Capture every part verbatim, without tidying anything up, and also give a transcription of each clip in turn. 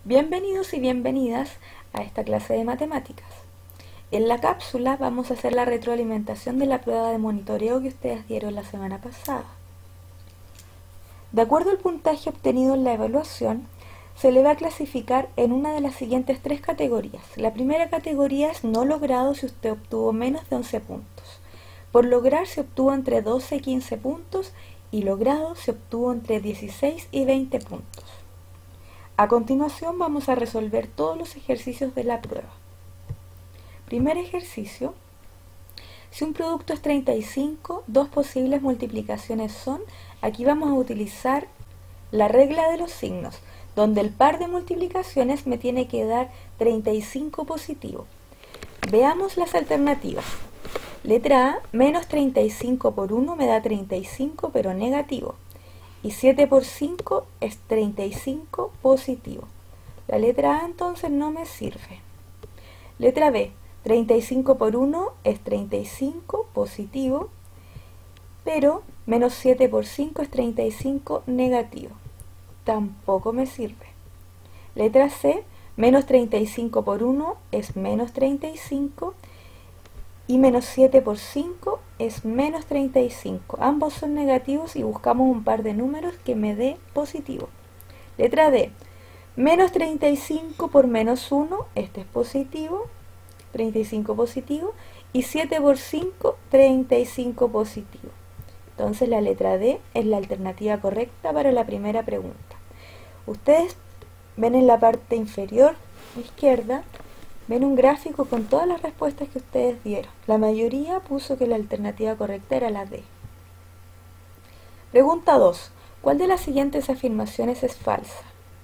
Bienvenidos y bienvenidas a esta clase de matemáticas. En la cápsula vamos a hacer la retroalimentación de la prueba de monitoreo que ustedes dieron la semana pasada. De acuerdo al puntaje obtenido en la evaluación, se le va a clasificar en una de las siguientes tres categorías. La primera categoría es no logrado si usted obtuvo menos de once puntos. Por lograr se obtuvo entre doce y quince puntos y logrado se obtuvo entre dieciséis y veinte puntos. A continuación vamos a resolver todos los ejercicios de la prueba. Primer ejercicio. Si un producto es treinta y cinco, dos posibles multiplicaciones son, aquí vamos a utilizar la regla de los signos, donde el par de multiplicaciones me tiene que dar treinta y cinco positivo. Veamos las alternativas. Letra A, menos treinta y cinco por uno me da treinta y cinco pero negativo. Y siete por cinco es treinta y cinco positivo. La letra A entonces no me sirve. Letra B, treinta y cinco por uno es treinta y cinco positivo, pero menos siete por cinco es treinta y cinco negativo. Tampoco me sirve. Letra C, menos treinta y cinco por uno es menos treinta y cinco y menos siete por cinco es menos treinta y cinco. Ambos son negativos y buscamos un par de números que me dé positivo. Letra D, menos treinta y cinco por menos uno, este es positivo, treinta y cinco positivo, y siete por cinco, treinta y cinco positivo. Entonces la letra D es la alternativa correcta para la primera pregunta. Ustedes ven en la parte inferior izquierda, ven un gráfico con todas las respuestas que ustedes dieron. La mayoría puso que la alternativa correcta era la D. Pregunta dos. ¿Cuál de las siguientes afirmaciones es falsa?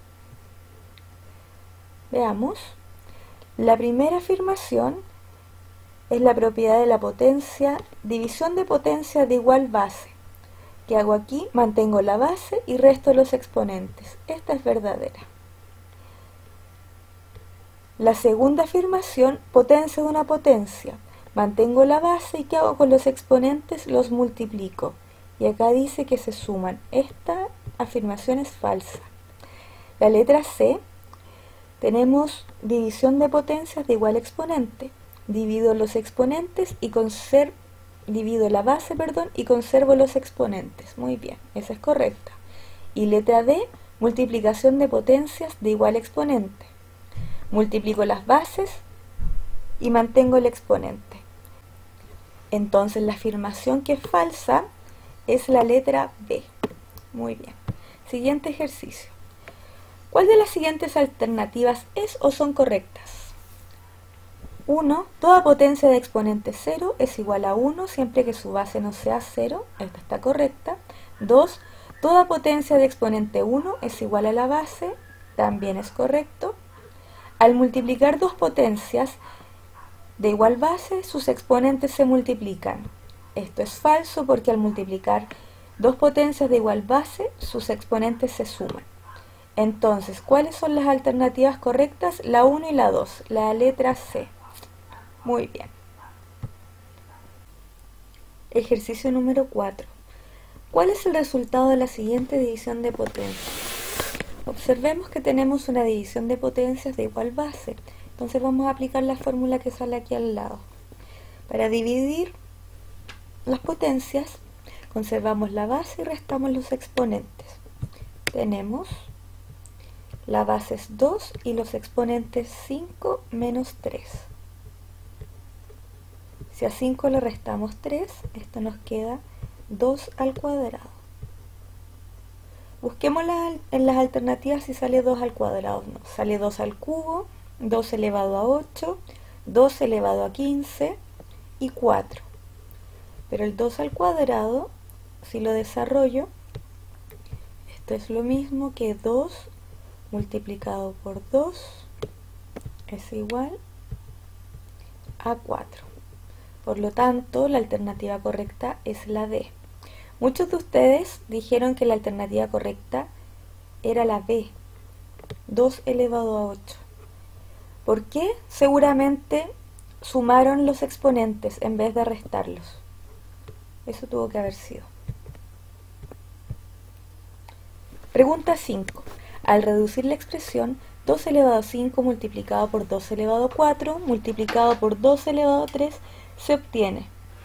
Veamos. La primera afirmación es la propiedad de la potencia, división de potencia de igual base. ¿Qué hago aquí? Mantengo la base y resto los exponentes. Esta es verdadera. La segunda afirmación, potencia de una potencia. Mantengo la base y ¿qué hago con los exponentes? Los multiplico. Y acá dice que se suman. Esta afirmación es falsa. La letra C, tenemos división de potencias de igual exponente. Divido los exponentes y conservo, divido la base, perdón, y conservo los exponentes. Muy bien, esa es correcta. Y letra D, multiplicación de potencias de igual exponente. Multiplico las bases y mantengo el exponente. Entonces la afirmación que es falsa es la letra B. Muy bien. Siguiente ejercicio. ¿Cuál de las siguientes alternativas es o son correctas? uno. Toda potencia de exponente cero es igual a uno siempre que su base no sea cero. Esta está correcta. dos. Toda potencia de exponente uno es igual a la base. También es correcto. Al multiplicar dos potencias de igual base, sus exponentes se multiplican. Esto es falso porque al multiplicar dos potencias de igual base, sus exponentes se suman. Entonces, ¿cuáles son las alternativas correctas? La uno y la dos, la letra C. Muy bien. Ejercicio número cuatro. ¿Cuál es el resultado de la siguiente división de potencias? Observemos que tenemos una división de potencias de igual base. Entonces vamos a aplicar la fórmula que sale aquí al lado. Para dividir las potencias, conservamos la base y restamos los exponentes. Tenemos la base es dos y los exponentes cinco menos tres. Si a cinco le restamos tres, esto nos queda dos al cuadrado. Busquemos la, en las alternativas si sale dos al cuadrado. No, sale dos al cubo, dos elevado a ocho, dos elevado a quince y cuatro. Pero el dos al cuadrado, si lo desarrollo, esto es lo mismo que dos multiplicado por dos es igual a cuatro. Por lo tanto, la alternativa correcta es la D. Muchos de ustedes dijeron que la alternativa correcta era la B, dos elevado a ocho. ¿Por qué? Seguramente sumaron los exponentes en vez de restarlos. Eso tuvo que haber sido. Pregunta cinco. Al reducir la expresión, dos elevado a cinco multiplicado por dos elevado a cuatro multiplicado por dos elevado a tres se obtiene.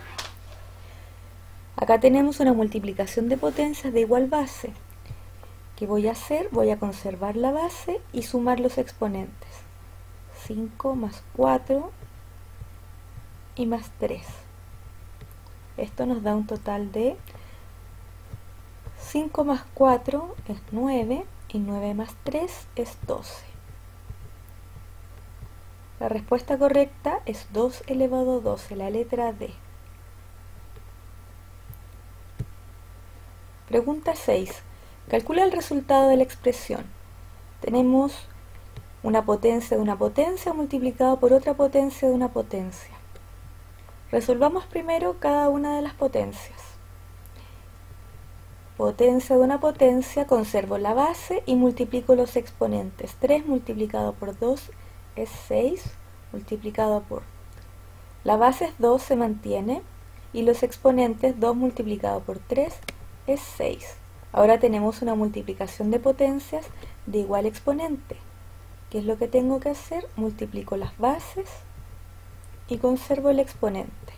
Acá tenemos una multiplicación de potencias de igual base. ¿Qué voy a hacer? Voy a conservar la base y sumar los exponentes. cinco más cuatro y más tres. Esto nos da un total de cinco más cuatro es nueve y nueve más tres es doce. La respuesta correcta es dos elevado a doce, la letra D. Pregunta seis. Calcula el resultado de la expresión. Tenemos una potencia de una potencia multiplicado por otra potencia de una potencia. Resolvamos primero cada una de las potencias. Potencia de una potencia, conservo la base y multiplico los exponentes. tres multiplicado por dos es seis, multiplicado por... La base es dos, se mantiene, y los exponentes dos multiplicado por tres es seis. Ahora tenemos una multiplicación de potencias de igual exponente. ¿Qué es lo que tengo que hacer? Multiplico las bases y conservo el exponente.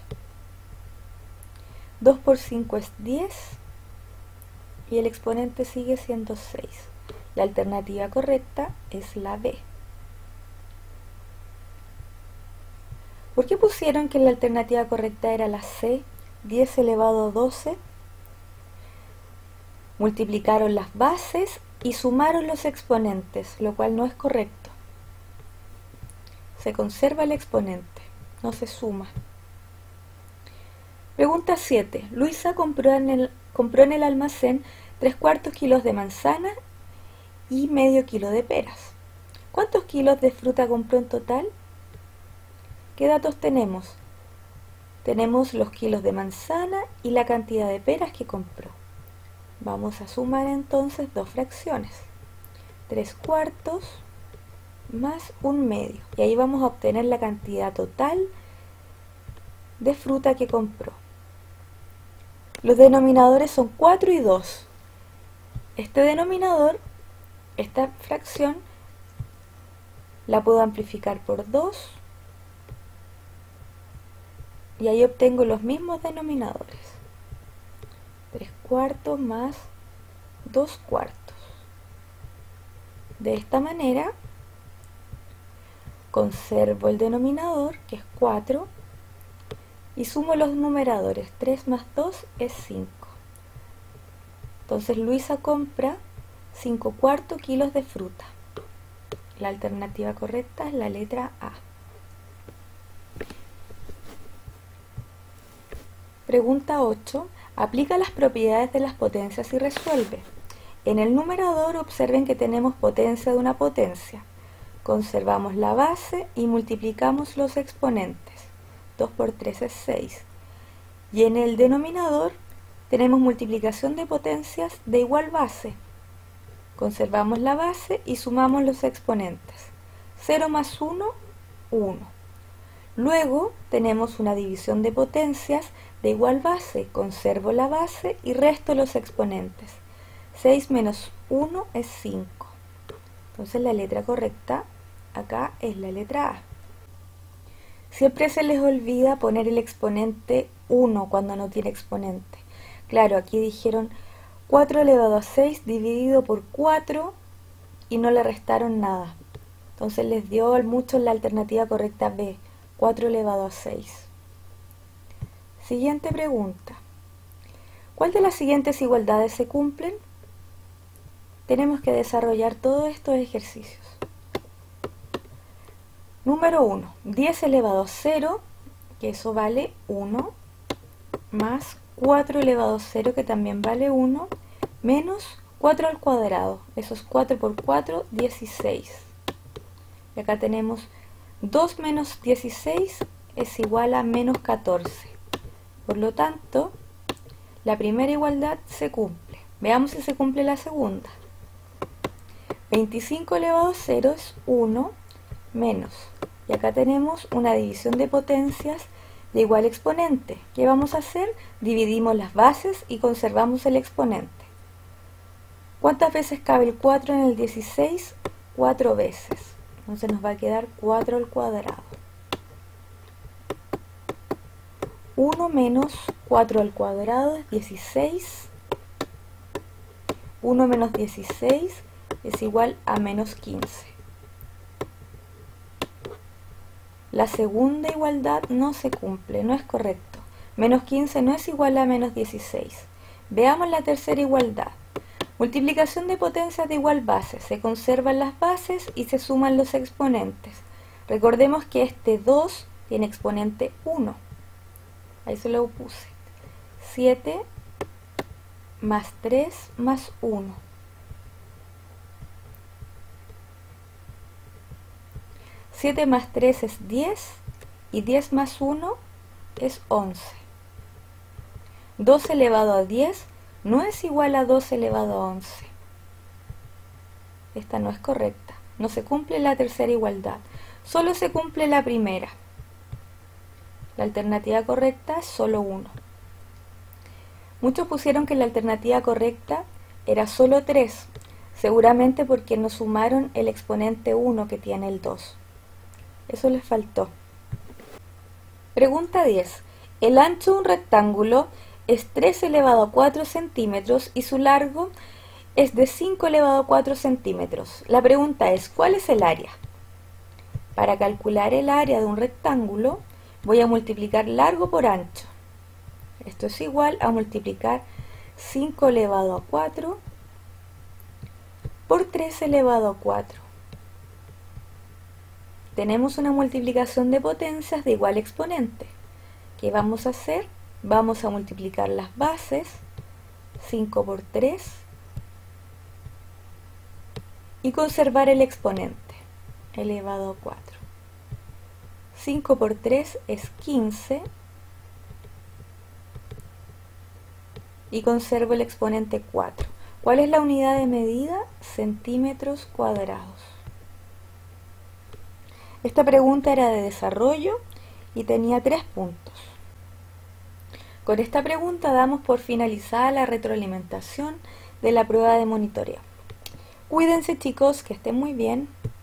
dos por cinco es diez y el exponente sigue siendo seis. La alternativa correcta es la B. ¿Por qué pusieron que la alternativa correcta era la C? diez elevado a doce. Multiplicaron las bases y sumaron los exponentes, lo cual no es correcto. Se conserva el exponente, no se suma. Pregunta siete. Luisa compró en el, compró en el almacén tres cuartos kilos de manzana y medio kilo de peras. ¿Cuántos kilos de fruta compró en total? ¿Qué datos tenemos? Tenemos los kilos de manzana y la cantidad de peras que compró. Vamos a sumar entonces dos fracciones. tres cuartos más un medio. Y ahí vamos a obtener la cantidad total de fruta que compró. Los denominadores son cuatro y dos. Este denominador, esta fracción, la puedo amplificar por dos. Y ahí obtengo los mismos denominadores. tres cuartos más dos cuartos. De esta manera conservo el denominador, que es cuatro, y sumo los numeradores. tres más dos es cinco. Entonces Luisa compra cinco cuartos kilos de fruta. La alternativa correcta es la letra A. Pregunta ocho. Aplica las propiedades de las potencias y resuelve. En el numerador observen que tenemos potencia de una potencia. Conservamos la base y multiplicamos los exponentes. dos por tres es seis. Y en el denominador tenemos multiplicación de potencias de igual base. Conservamos la base y sumamos los exponentes. cero más uno, uno. Luego tenemos una división de potencias de igual base. Conservo la base y resto los exponentes. seis menos uno es cinco. Entonces la letra correcta acá es la letra A. Siempre se les olvida poner el exponente uno cuando no tiene exponente. Claro, aquí dijeron cuatro elevado a seis dividido por cuatro y no le restaron nada. Entonces les dio al mucho la alternativa correcta B, cuatro elevado a seis. Siguiente pregunta. ¿Cuál de las siguientes igualdades se cumplen? Tenemos que desarrollar todos estos ejercicios. Número uno. diez elevado a cero, que eso vale uno, más cuatro elevado a cero, que también vale uno, menos cuatro al cuadrado. Eso es cuatro por cuatro, dieciséis. Y acá tenemos dos menos dieciséis es igual a menos catorce. Por lo tanto, la primera igualdad se cumple. Veamos si se cumple la segunda. veinticinco elevado a cero es uno menos. Y acá tenemos una división de potencias de igual exponente. ¿Qué vamos a hacer? Dividimos las bases y conservamos el exponente. ¿Cuántas veces cabe el cuatro en el dieciséis? cuatro veces. Entonces nos va a quedar cuatro al cuadrado. uno menos cuatro al cuadrado es dieciséis. uno menos dieciséis es igual a menos quince. La segunda igualdad no se cumple, no es correcto. Menos quince no es igual a menos dieciséis. Veamos la tercera igualdad. Multiplicación de potencias de igual base. Se conservan las bases y se suman los exponentes. Recordemos que este dos tiene exponente uno. Ahí se lo puse. siete más tres más uno. siete más tres es diez y diez más uno es once. dos elevado a diez no es igual a dos elevado a once. Esta no es correcta. No se cumple la tercera igualdad. Solo se cumple la primera. La alternativa correcta es solo uno. Muchos pusieron que la alternativa correcta era solo tres, seguramente porque no sumaron el exponente uno que tiene el dos. Eso les faltó. Pregunta diez. El ancho de un rectángulo es tres elevado a cuatro centímetros y su largo es de cinco elevado a cuatro centímetros. La pregunta es, ¿cuál es el área? Para calcular el área de un rectángulo, voy a multiplicar largo por ancho. Esto es igual a multiplicar cinco elevado a cuatro por tres elevado a cuatro. Tenemos una multiplicación de potencias de igual exponente. ¿Qué vamos a hacer? Vamos a multiplicar las bases, cinco por tres, y conservar el exponente, elevado a cuatro. cinco por tres es quince, y conservo el exponente cuatro. ¿Cuál es la unidad de medida? Centímetros cuadrados. Esta pregunta era de desarrollo y tenía tres puntos. Con esta pregunta damos por finalizada la retroalimentación de la prueba de monitoreo. Cuídense, chicos, que estén muy bien.